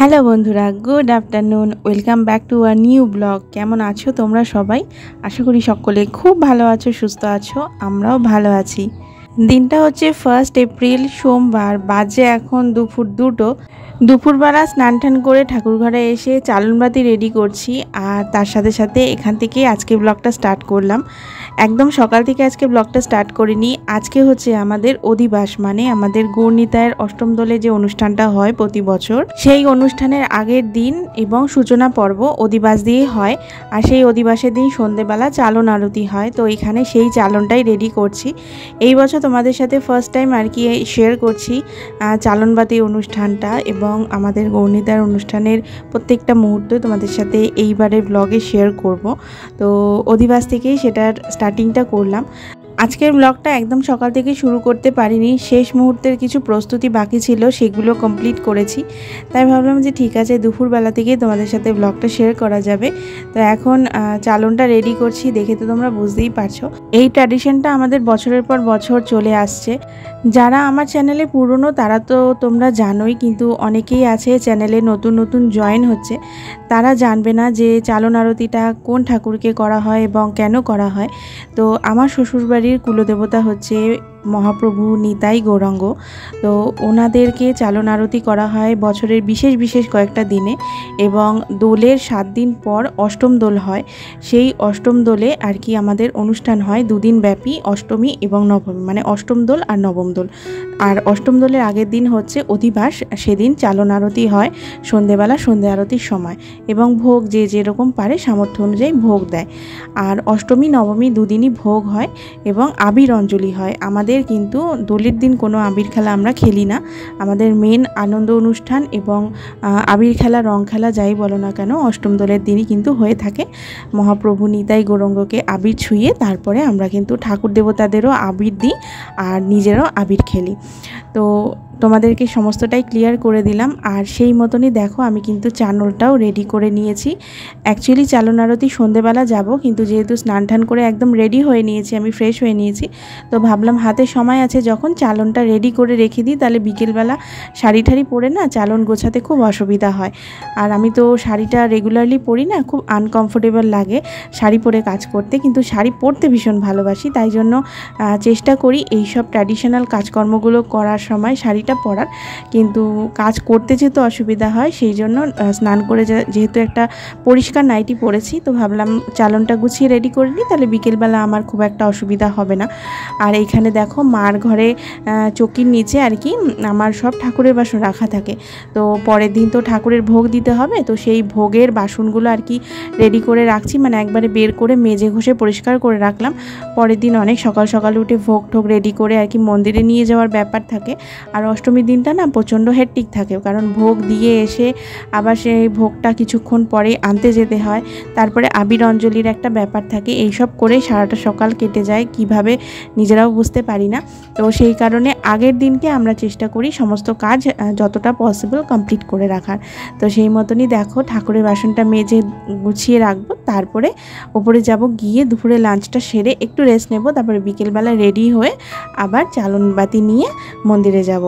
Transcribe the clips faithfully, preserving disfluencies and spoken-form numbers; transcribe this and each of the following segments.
Hello বন্ধুরা, good afternoon. Welcome back to a new blog. কেমন আছো তোমরা সবাই? আশা করি সকলে খুব ভালো আছো, সুস্থ আছো। আমরাও ভালো আছি। দিনটা হচ্ছে ফার্স্ট এপ্রিল, সোমবার। বাজে এখন দুপুর দুটো। দুপুরবেলা স্নান টান করে ঠাকুরঘরে এসে চালনবাতি রেডি করছি, আর তার সাথে সাথে এখান থেকে আজকে ব্লগটা স্টার্ট করলাম। একদম সকাল থেকে আজকে ব্লগটা স্টার্ট করিনি। আজকে হচ্ছে আমাদের অধিবাস, মানে আমাদের গৌরনিতায়ের অষ্টম দলে যে অনুষ্ঠানটা হয় প্রতি বছর, সেই অনুষ্ঠানের আগের দিন এবং সূচনা পর্ব অধিবাস দিয়ে হয়। আর সেই অধিবাসের দিন সন্ধেবেলা চালন আরতি হয়। তো এখানে সেই চালনটাই রেডি করছি। এই বছর তোমাদের সাথে ফার্স্ট টাইম আর কি শেয়ার করছি চালনবাতি অনুষ্ঠানটা এবং আমাদের গৌরনিতায়ের অনুষ্ঠানের প্রত্যেকটা মুহূর্ত তোমাদের সাথে এইবারের ব্লগে শেয়ার করব। তো অধিবাস থেকেই সেটার স্টার্টিংটা করলাম। আজকের ব্লগটা একদম সকাল থেকে শুরু করতে পারিনি, শেষ মুহূর্তের কিছু প্রস্তুতি বাকি ছিল, সেগুলো কমপ্লিট করেছি। তাই ভাবলাম যে ঠিক আছে, দুপুরবেলা থেকে তোমাদের সাথে ব্লগটা শেয়ার করা যাবে। তো এখন চালনটা রেডি করছি, দেখে তো তোমরা বুঝতেই পারছো। এই ট্র্যাডিশনটা আমাদের বছরের পর বছর চলে আসছে। যারা আমার চ্যানেলে পুরনো তারা তো তোমরা জানোই, কিন্তু অনেকেই আছে চ্যানেলে নতুন নতুন জয়েন হচ্ছে, তারা জানবে না যে চালন আরতিটা কোন ঠাকুরকে করা হয় এবং কেন করা হয়। তো আমার শ্বশুরবাড়ির কুলদেবতা হচ্ছে মহাপ্রভু নিতাই গৌরাঙ্গ। তো ওনাদেরকে চালন আরতি করা হয় বছরের বিশেষ বিশেষ কয়েকটা দিনে, এবং দোলের সাত দিন পর অষ্টম দোল হয়। সেই অষ্টম দোলে আর কি আমাদের অনুষ্ঠান হয় দুদিন ব্যাপী, অষ্টমী এবং নবমী, মানে অষ্টম দোল আর নবম দোল। আর অষ্টম দোলের আগের দিন হচ্ছে অধিবাস, সেদিন চালন আরতি হয় সন্ধেবেলা, সন্ধে আরতির সময়, এবং ভোগ যে যেরকম পারে সামর্থ্য অনুযায়ী ভোগ দেয়। আর অষ্টমী নবমী দুদিনই ভোগ হয় এবং আবির অঞ্জলি হয়। আমাদের কিন্তু দোলের দিন কোনো আবির খেলা আমরা খেলি না। আমাদের মেন আনন্দ অনুষ্ঠান এবং আবির খেলা, রং খেলা যাই বলো না কেন, অষ্টম দোলের দিনই কিন্তু হয়ে থাকে। মহাপ্রভু নিতাই গৌরাঙ্গকে আবির ছুঁয়ে তারপরে আমরা কিন্তু ঠাকুর দেবতাদেরও আবির দিই আর নিজেরও আবির খেলি। তো তোমাদেরকে সমস্তটাই ক্লিয়ার করে দিলাম। আর সেই মতনই দেখো আমি কিন্তু চানলটাও রেডি করে নিয়েছি। অ্যাকচুয়ালি চালন আরতি সন্ধেবেলা যাব, কিন্তু যেহেতু স্নান টান করে একদম রেডি হয়ে নিয়েছি, আমি ফ্রেশ হয়ে নিয়েছি, তো ভাবলাম হাতে সময় আছে যখন চালনটা রেডি করে রেখে দিই, তাহলে বিকেলবেলা শাড়ি ঠাড়ি পরে না চালন গোছাতে খুব অসুবিধা হয়। আর আমি তো শাড়িটা রেগুলারলি পরি না, খুব আনকমফোর্টেবল লাগে শাড়ি পরে কাজ করতে, কিন্তু শাড়ি পরতে ভীষণ ভালোবাসি। তাই জন্য চেষ্টা করি এইসব ট্র্যাডিশনাল কাজকর্মগুলো করার সময় শাড়িটা পরার, কিন্তু কাজ করতে যেহেতু অসুবিধা হয় সেই জন্য স্নান করে যেহেতু একটা পরিষ্কার নাইটি পরেছি, তো ভাবলাম চালনটা গুছিয়ে রেডি করে নিই, তাহলে বিকেলবেলা আমার খুব একটা অসুবিধা হবে না। আর এইখানে দেখো মার ঘরে চৌকির নিচে আর কি আমার সব ঠাকুরের বাসন রাখা থাকে। তো পরের দিন তো ঠাকুরের ভোগ দিতে হবে, তো সেই ভোগের বাসনগুলো আর কি রেডি করে রাখছি, মানে একবারে বের করে মেজে ঘষে পরিষ্কার করে রাখলাম। পরের দিন অনেক সকাল সকাল উঠে ভোগ ঠোক রেডি করে আর কি মন্দিরে নিয়ে যাওয়ার ব্যাপার থাকে। আর অষ্টমীর দিনটা না প্রচণ্ড হেক্টিক থাকে, কারণ ভোগ দিয়ে এসে আবার সেই ভোগটা কিছুক্ষণ পরে আনতে যেতে হয়, তারপরে আবির অঞ্জলির একটা ব্যাপার থাকে। এইসব করে সারাটা সকাল কেটে যায়, কিভাবে নিজেরাও বুঝতে পারি না। তো সেই কারণে আগের দিনকে আমরা চেষ্টা করি সমস্ত কাজ যতটা পসিবল কমপ্লিট করে রাখার। তো সেই মতনই দেখো ঠাকুরের বাসনটা মেজে গুছিয়ে রাখবো, তারপরে ওপরে যাব, গিয়ে দুপুরে লাঞ্চটা সেরে একটু রেস্ট নেব, তারপরে বিকেলবেলা রেডি হয়ে আবার চালনবাতি নিয়ে মন্দিরে যাব।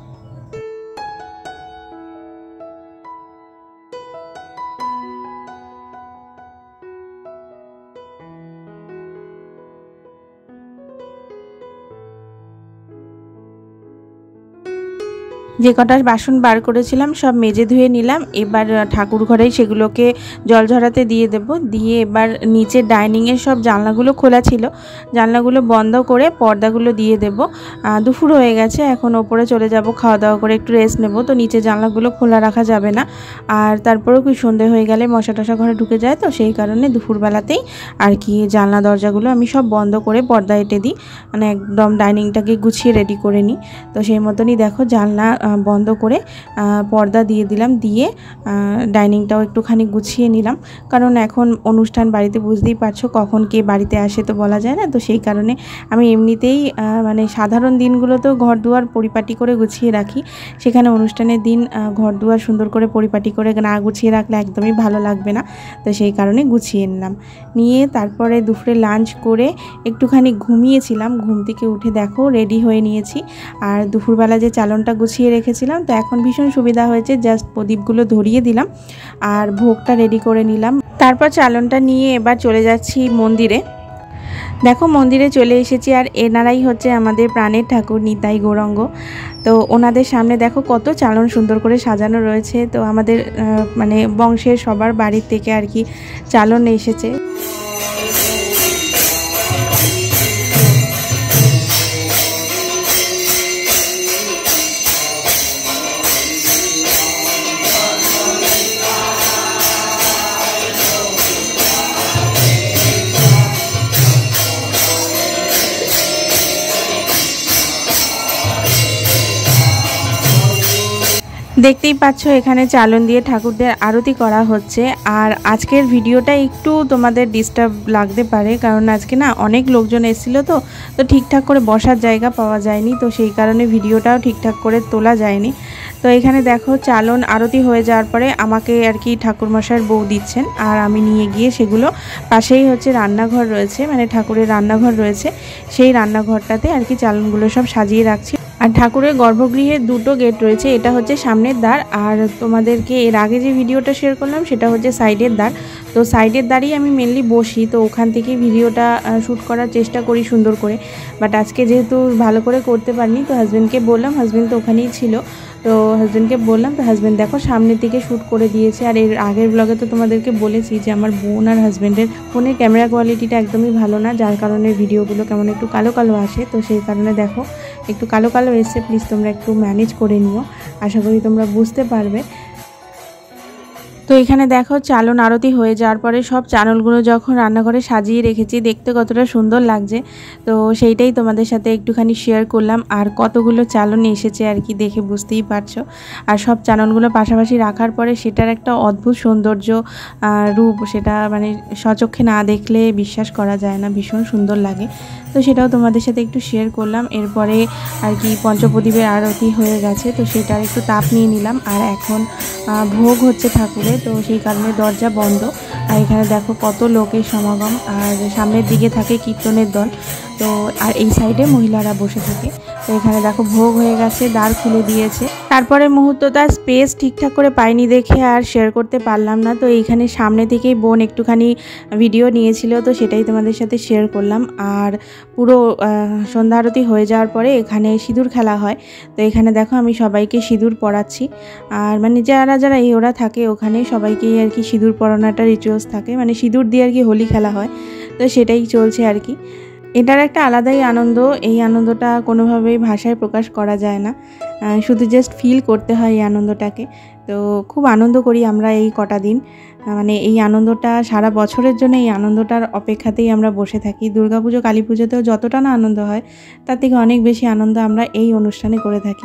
যে কটা বাসন বার করেছিলাম সব মেজে ধুয়ে নিলাম। এবার ঠাকুর ঘরেই সেগুলোকে জল ঝরাতে দিয়ে দেব। দিয়ে এবার নিচে ডাইনিংয়ের সব জানলাগুলো খোলা ছিল, জানলাগুলো বন্ধ করে পর্দাগুলো দিয়ে দেব। দুপুর হয়ে গেছে, এখন ওপরে চলে যাব, খাওয়া দাওয়া করে একটু রেস্ট নেব। তো নিচে জানলাগুলো খোলা রাখা যাবে না, আর তারপরেও কি সন্ধে হয়ে গেলে মশা টশা ঘরে ঢুকে যায়, তো সেই কারণে দুপুরবেলাতেই আর কি জানলা দরজাগুলো আমি সব বন্ধ করে পর্দা এঁটে দিই, মানে একদম ডাইনিংটাকে গুছিয়ে রেডি করে নিই। তো সেই মতনই দেখো জানলা বন্ধ করে পর্দা দিয়ে দিলাম, দিয়ে ডাইনিংটাও একটুখানি গুছিয়ে নিলাম, কারণ এখন অনুষ্ঠান বাড়িতে বুঝতেই পারছো কখন কে বাড়িতে আসে তো বলা যায় না। তো সেই কারণে আমি এমনিতেই মানে সাধারণ দিনগুলোতেও ঘর দুয়ার পরিপাটি করে গুছিয়ে রাখি, সেখানে অনুষ্ঠানের দিন ঘর দুয়ার সুন্দর করে পরিপাটি করে না গুছিয়ে রাখলে একদমই ভালো লাগবে না। তো সেই কারণে গুছিয়ে নিলাম, নিয়ে তারপরে দুপুরে লাঞ্চ করে একটুখানি ঘুমিয়েছিলাম। ঘুম থেকে উঠে দেখো রেডি হয়ে নিয়েছি, আর দুপুরবেলা যে চালনটা গুছিয়ে রেখেছিলাম। তো এখন ভীষণ সুবিধা হয়েছে, জাস্ট প্রদীপগুলো ধরিয়ে দিলাম আর ভোগটা রেডি করে নিলাম। তারপর চালনটা নিয়ে এবার চলে যাচ্ছি মন্দিরে। দেখো মন্দিরে চলে এসেছি, আর এনারাই হচ্ছে আমাদের প্রাণের ঠাকুর নিতাই গৌরাঙ্গ। তো ওনাদের সামনে দেখো কত চালন সুন্দর করে সাজানো রয়েছে। তো আমাদের মানে বংশের সবার বাড়ির থেকে আর কি চালন এসেছে। দেখতেই পাচ্ছ এখানে চালন দিয়ে ঠাকুরদের আরতি করা হচ্ছে। আর আজকের ভিডিওটা একটু তোমাদের ডিস্টার্ব লাগতে পারে, কারণ আজকে না অনেক লোকজন এসেছিল, তো তো ঠিকঠাক করে বসার জায়গা পাওয়া যায়নি, তো সেই কারণে ভিডিওটাও ঠিকঠাক করে তোলা যায়নি। তো এখানে দেখো চালন আরতি হয়ে যাওয়ার পরে আমাকে আর কি ঠাকুরমশাইয়ের বউ দিচ্ছেন, আর আমি নিয়ে গিয়ে সেগুলো পাশেই হচ্ছে রান্নাঘর রয়েছে, মানে ঠাকুরের রান্নাঘর রয়েছে, সেই রান্নাঘরটাতে আর কি চালনগুলো সব সাজিয়ে রাখছি। আর ঠাকুরের গর্ভগৃহের দুটো গেট রয়েছে, এটা হচ্ছে সামনের দ্বার, আর তোমাদেরকে এর আগে যে ভিডিওটা শেয়ার করলাম সেটা হচ্ছে সাইডের দ্বার। তো সাইডের দ্বারই আমি মেনলি বসি, তো ওখান থেকেই ভিডিওটা শ্যুট করার চেষ্টা করি সুন্দর করে। বাট আজকে যেহেতু ভালো করে করতে পারিনি, তো হাজব্যান্ডকে বললাম, হাজব্যান্ড তো ওখানেই ছিল, তো হাজব্যান্ডকে বললাম, তো হাজব্যান্ড দেখো সামনের দিকে শ্যুট করে দিয়েছে। আর এর আগের ব্লগে তো তোমাদেরকে বলেছি যে আমার বোন আর হাজব্যান্ডের ফোনের ক্যামেরা কোয়ালিটিটা একদমই ভালো না, যার কারণে ভিডিওগুলো কেমন একটু কালো কালো আসে। তো সেই কারণে দেখো একটু কালো কালো এসে, প্লিজ তোমরা একটু ম্যানেজ করে নিও, আশা করি তোমরা বুঝতে পারবে। তো এখানে দেখো চালন আরতি হয়ে যাওয়ার পরে সব চালনগুলো যখন রান্নাঘরে সাজিয়ে রেখেছি, দেখতে কতটা সুন্দর লাগছে, তো সেইটাই তোমাদের সাথে একটুখানি শেয়ার করলাম। আর কতগুলো চালন এসেছে আর কি, দেখে বুঝতেই পারছো। আর সব চালনগুলো পাশাপাশি রাখার পরে সেটার একটা অদ্ভুত সৌন্দর্য রূপ, সেটা মানে স্বচক্ষে না দেখলে বিশ্বাস করা যায় না, ভীষণ সুন্দর লাগে। তো সেটাও তোমাদের সাথে একটু শেয়ার করলাম। এরপরে আর কি পঞ্চপ্রদীপের আরতি হয়ে গেছে, তো সেটার একটু তাপ নিয়ে নিলাম। আর এখন ভোগ হচ্ছে ঠাকুরের, তো সেই কারণে দরজা বন্ধ। আর এখানে দেখো কত লোকের সমাগম, আর সামনের দিকে থাকে কীর্তনের দল, তো আর এই সাইডে মহিলারা বসে থাকে। তো এখানে দেখো ভোগ হয়ে গেছে, দ্বার খুলে দিয়েছে। তারপরে মুহূর্তটা স্পেস ঠিকঠাক করে পাইনি দেখে আর শেয়ার করতে পারলাম না, তো এইখানে সামনে থেকেই বোন একটুখানি ভিডিও নিয়েছিল, তো সেটাই তোমাদের সাথে শেয়ার করলাম। আর পুরো সন্ধ্যা আরতি হয়ে যাওয়ার পরে এখানে সিঁদুর খেলা হয়, তো এখানে দেখো আমি সবাইকে সিঁদুর পরাচ্ছি। আর মানে যারা যারা এই ওরা থাকে ওখানে সবাইকেই আর কি সিঁদুর পরানোটা রিচুয়ালস থাকে, মানে সিঁদুর দিয়ে আর কি হোলি খেলা হয়, তো সেটাই চলছে আর কি। এটার একটা আলাদাই আনন্দ, এই আনন্দটা কোনোভাবেই ভাষায় প্রকাশ করা যায় না, শুধু জাস্ট ফিল করতে হয় এই আনন্দটাকে। তো খুব আনন্দ করি আমরা এই কটা দিন, মানে এই আনন্দটা সারা বছরের জন্য এই আনন্দটার অপেক্ষাতেই আমরা বসে থাকি। দুর্গাপুজো কালী পুজোতেও যতটা না আনন্দ হয়, তার থেকে অনেক বেশি আনন্দ আমরা এই অনুষ্ঠানে করে থাকি।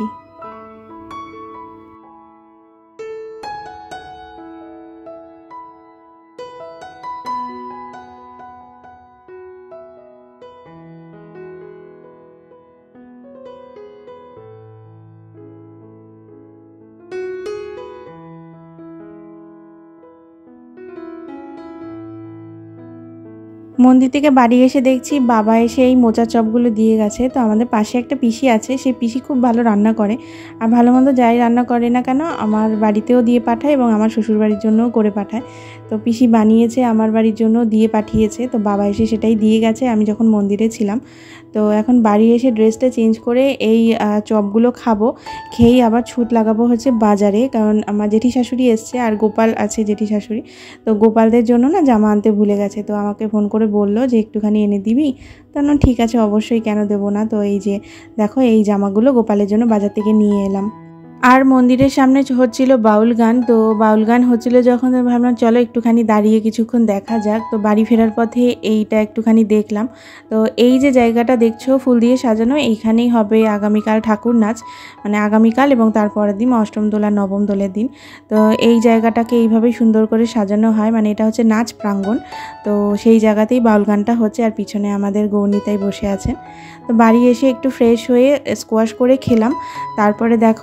মন্দির থেকে বাড়ি এসে দেখছি বাবা এসে এই মোচা চপগুলো দিয়ে গেছে। তো আমাদের পাশে একটা পিসি আছে, সেই পিসি খুব ভালো রান্না করে, আর ভালো মন্দ যাই রান্না করে না কেন আমার বাড়িতেও দিয়ে পাঠায় এবং আমার শ্বশুর বাড়ির জন্যও করে পাঠায়। তো পিসি বানিয়েছে আমার বাড়ির জন্য দিয়ে পাঠিয়েছে, তো বাবা এসে সেটাই দিয়ে গেছে আমি যখন মন্দিরে ছিলাম। তো এখন বাড়ি এসে ড্রেসটা চেঞ্জ করে এই চপগুলো খাবো, খেয়েই আবার ছুট লাগাবো হচ্ছে বাজারে, কারণ আমার জেঠি শাশুড়ি এসছে আর গোপাল আছে জেঠি শাশুড়ি, তো গোপালদের জন্য না জামা আনতে ভুলে গেছে। তো আমাকে ফোন করে বললো যে একটুখানি এনে দিবি, তো না ঠিক আছে অবশ্যই, কেন দেবো না। তো এই যে দেখো এই জামাগুলো গোপালের জন্য বাজার থেকে নিয়ে এলাম। আর মন্দিরের সামনে হচ্ছিল বাউল গান, তো বাউল গান হচ্ছিল যখন ভাবলাম চলো একটুখানি দাঁড়িয়ে কিছুক্ষণ দেখা যাক। তো বাড়ি ফেরার পথে এইটা একটুখানি দেখলাম। তো এই যে জায়গাটা দেখছো ফুল দিয়ে সাজানো, এইখানেই হবে আগামীকাল ঠাকুর নাচ, মানে আগামীকাল এবং তারপরের দিন অষ্টম দোল আর নবম দোলের দিন। তো এই জায়গাটাকে এইভাবেই সুন্দর করে সাজানো হয়, মানে এটা হচ্ছে নাচ প্রাঙ্গণ। তো সেই জায়গাতেই বাউল গানটা হচ্ছে, আর পিছনে আমাদের গৌরনীতাই বসে আছেন। তো বাড়ি এসে একটু ফ্রেশ হয়ে স্কোয়াশ করে খেলাম। তারপরে দেখো হাজব্যান্ড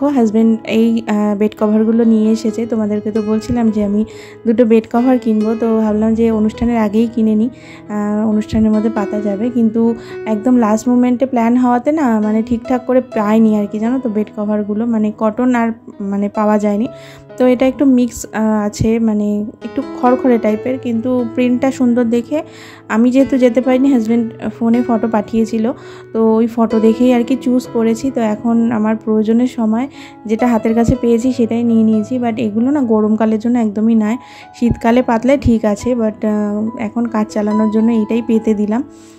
হাজব্যান্ড এই বেড কভারগুলো নিয়ে এসেছে। তোমাদেরকে তো বলছিলাম যে আমি দুটো বেড কভার কিনবো, তো ভাবলাম যে অনুষ্ঠানের আগেই কিনে নিই, অনুষ্ঠানের মধ্যে পাতা যাবে। কিন্তু একদম লাস্ট মোমেন্টে প্ল্যান হওয়াতে না মানে ঠিকঠাক করে পাইনি আর কি, জানো তো বেড কভারগুলো মানে কটন আর মানে পাওয়া যায়নি। তো এটা একটু মিক্স আছে, মানে একটু খড়খড়ে টাইপের, কিন্তু প্রিন্টটা সুন্দর দেখে আমি যেহেতু যেতে পারিনি, হাজব্যান্ড ফোনে ফটো পাঠিয়েছিল, তো ওই ফটো দেখেই আর কি চুজ করেছি। তো এখন আমার প্রয়োজনের সময় যেটা হাতের কাছে পেয়েছি সেটাই নিয়ে নিয়েছি। বাট এগুলো না গরমকালের জন্য একদমই নয়, শীতকালে পাতলে ঠিক আছে, বাট এখন কাজ চালানোর জন্য এইটাই পেতে দিলাম।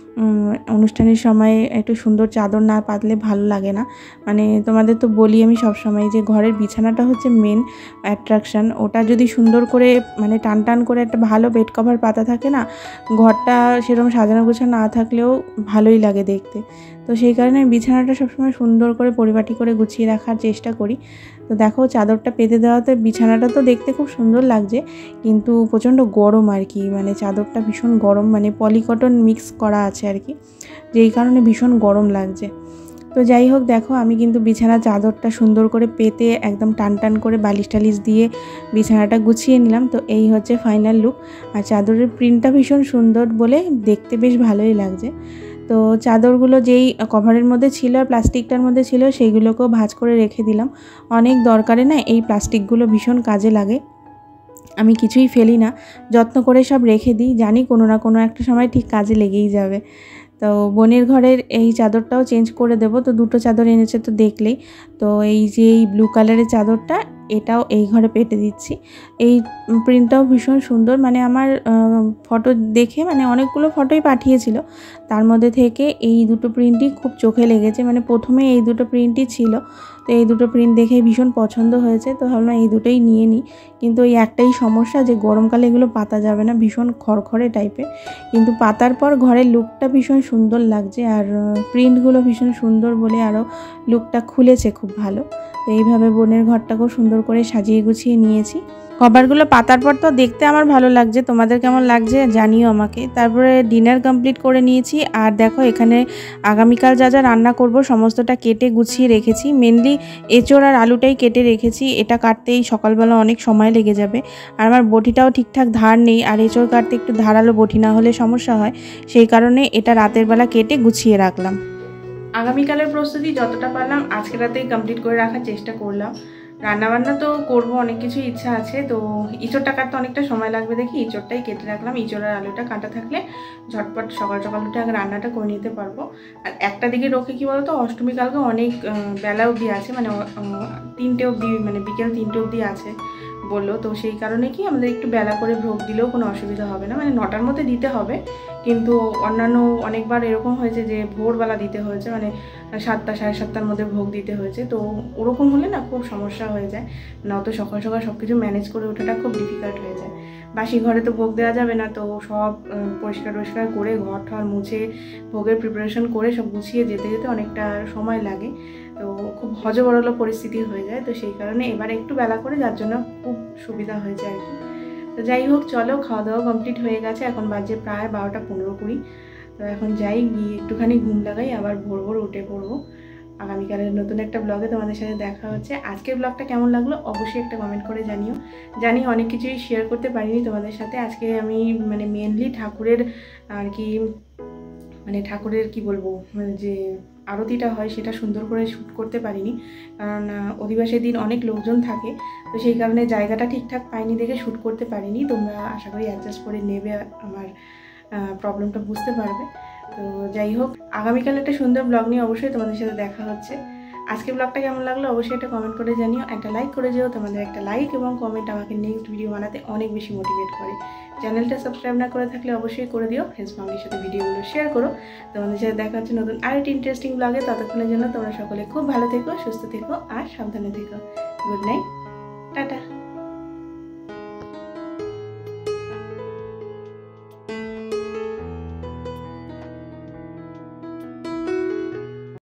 অনুষ্ঠানের সময় একটু সুন্দর চাদর না পাতলে ভালো লাগে না। মানে তোমাদের তো বলি আমি সব সময় যে ঘরের বিছানাটা হচ্ছে মেন অ্যাট্রাকশান। ওটা যদি সুন্দর করে মানে টান টান করে একটা ভালো বেড কভার পাতা থাকে না, ঘরটা সেরকম সাজানো গোছানো না থাকলেও ভালোই লাগে দেখতে। তো সেই কারণে বিছানাটা সবসময় সুন্দর করে পরিপাটি করে গুছিয়ে রাখার চেষ্টা করি। তো দেখো চাদরটা পেতে দেওয়াতে বিছানাটা তো দেখতে খুব সুন্দর লাগছে, কিন্তু প্রচণ্ড গরম আর কি, মানে চাদরটা ভীষণ গরম, মানে পলিকটন মিক্স করা আছে আর কি, যেই কারণে ভীষণ গরম লাগছে। তো যাই হোক দেখো আমি কিন্তু বিছানা চাদরটা সুন্দর করে পেতে একদম টান টান করে বালিশ টালিশ দিয়ে বিছানাটা গুছিয়ে নিলাম। তো এই হচ্ছে ফাইনাল লুক। আর চাদরের প্রিন্টটা ভীষণ সুন্দর বলে দেখতে বেশ ভালোই লাগছে। তো চাদরগুলো যেই কভারের মধ্যে ছিল আর প্লাস্টিকটার মধ্যে ছিল সেইগুলোকেও ভাঁজ করে রেখে দিলাম। অনেক দরকারে না এই প্লাস্টিকগুলো ভীষণ কাজে লাগে, আমি কিছুই ফেলি না, যত্ন করে সব রেখে দিই, জানি কোনো না কোনো একটা সময় ঠিক কাজে লেগেই যাবে। তো বোনের ঘরের এই চাদরটাও চেঞ্জ করে দেব। তো দুটো চাদর এনেছে তো দেখলেই। তো এই যে এই ব্লু কালারের চাদরটা এটাও এই ঘরে পেতে দিচ্ছি। এই প্রিন্টটাও ভীষণ সুন্দর, মানে আমার ফটো দেখে মানে অনেকগুলো ফটোই পাঠিয়েছিল, তার মধ্যে থেকে এই দুটো প্রিন্টই খুব চোখে লেগেছে। মানে প্রথমে এই দুটো প্রিন্টই ছিল, তো এই দুটো প্রিন্ট দেখে ভীষণ পছন্দ হয়েছে, তো ভাবলাম এই দুটোই নিয়ে নিই। কিন্তু এই একটাই সমস্যা যে গরমকালে এগুলো পাতা যাবে না, ভীষণ খড়খড়ে টাইপের, কিন্তু পাতার পর ঘরের লুকটা ভীষণ সুন্দর লাগছে, আর প্রিন্টগুলো ভীষণ সুন্দর বলে আরও লুকটা খুলেছে খুব ভালো। তো এইভাবে বোনের ঘরটাকেও সুন্দর করে সাজিয়ে গুছিয়ে নিয়েছি। কভারগুলো পাতার পর তো দেখতে আমার ভালো লাগছে, তোমাদের কেমন লাগছে জানিও আমাকে। তারপরে ডিনার কমপ্লিট করে নিয়েছি। আর দেখো এখানে আগামীকাল যা যা রান্না করব সমস্তটা কেটে গুছিয়ে রেখেছি। মেনলি এঁচোড় আর আলুটাই কেটে রেখেছি, এটা কাটতেই সকালবেলা অনেক সময় লেগে যাবে। আর আমার বটিটাও ঠিকঠাক ধার নেই, আর এঁচোড় কাটতে একটু ধারালো বটি না হলে সমস্যা হয়, সেই কারণে এটা রাতের বেলা কেটে গুছিয়ে রাখলাম। আগামীকালের প্রস্তুতি যতটা পারলাম আজকে রাতেই কমপ্লিট করে রাখার চেষ্টা করলাম। রান্নাবান্না তো করবো, অনেক কিছু ইচ্ছা আছে। তো ইঁচড়টা কাটতে অনেকটা সময় লাগবে দেখি ইঁচড়টাই কেটে রাখলাম। ইঁচড় আর আলুটা কাটা থাকলে ঝটপট সকাল সকাল উঠে আগে রান্নাটা করে নিতে পারবো। আর একটা দিকে রোখে কী বলতো, অষ্টমী কালকে অনেক বেলা অবধি আছে, মানে তিনটে অবধি, মানে বিকেল তিনটে অবধি আছে বললো। তো সেই কারণে কি আমাদের একটু বেলা করে ভোগ দিলেও কোনো অসুবিধা হবে না, মানে নটার মধ্যে দিতে হবে। কিন্তু অন্যান্য অনেকবার এরকম হয়েছে যে ভোরবেলা দিতে হয়েছে, মানে সাতটা সাড়ে সাতটার মধ্যে ভোগ দিতে হয়েছে। তো ওরকম হলে না খুব সমস্যা হয়ে যায়, না অত সকাল সকাল সব কিছু ম্যানেজ করে ওঠাটা খুব ডিফিকাল্ট হয়ে যায়। বাসি ঘরে তো ভোগ দেওয়া যাবে না, তো সব পরিষ্কার টরিষ্কার করে ঘর ঠর মুছে ভোগের প্রিপারেশন করে সব গুছিয়ে যেতে যেতে অনেকটা সময় লাগে, তো খুব হজবরল পরিস্থিতি হয়ে যায়। তো সেই কারণে এবার একটু বেলা করে, যার জন্য খুব সুবিধা হয়েছে আর কি। তো যাই হোক চলো, খাওয়া দাওয়া কমপ্লিট হয়ে গেছে, এখন বাজে প্রায় বারোটা পনেরো কুড়ি। তো এখন যাই, গিয়ে একটুখানি ঘুম লাগাই, আবার ভোর ভোর উঠে পড়বো। আগামীকালের নতুন একটা ব্লগে তোমাদের সাথে দেখা হচ্ছে। আজকের ব্লগটা কেমন লাগলো অবশ্যই একটা কমেন্ট করে জানিও। জানি অনেক কিছুই শেয়ার করতে পারিনি তোমাদের সাথে। আজকে আমি মানে মেনলি ঠাকুরের আর কি, মানে ঠাকুরের কি বলবো, মানে যে আরতিটা হয় সেটা সুন্দর করে শ্যুট করতে পারিনি, কারণ অধিবাসের দিন অনেক লোকজন থাকে, তো সেই কারণে জায়গাটা ঠিকঠাক পাইনি দেখে শ্যুট করতে পারিনি। তোমরা আশা করি অ্যাডজাস্ট করে নেবে, আমার প্রবলেমটা বুঝতে পারবে। তো যাই হোক, আগামীকাল একটা সুন্দর ব্লগ নিয়ে অবশ্যই তোমাদের সাথে দেখা হচ্ছে। আজকে ব্লগটা কেমন লাগলো অবশ্যই একটা কমেন্ট করে জানিও, একটা লাইক করে যেও। তোমাদের একটা লাইক এবং কমেন্ট আমাকে নেক্সট ভিডিও বানাতে অনেক বেশি মোটিভেট করে। চ্যানেলটা সাবস্ক্রাইব না করে থাকলে অবশ্যই করে দিও। ফ্রেন্ডস ফ্যামিলির সাথে ভিডিওগুলো শেয়ার করো। তোমাদের সাথে দেখা হচ্ছে নতুন আরেকটি ইন্টারেস্টিং ব্লগে। ততক্ষণের জন্য তোমরা সকলে খুব ভালো থেকো, সুস্থ থেকো আর সাবধানে থেকো। Good night, tata.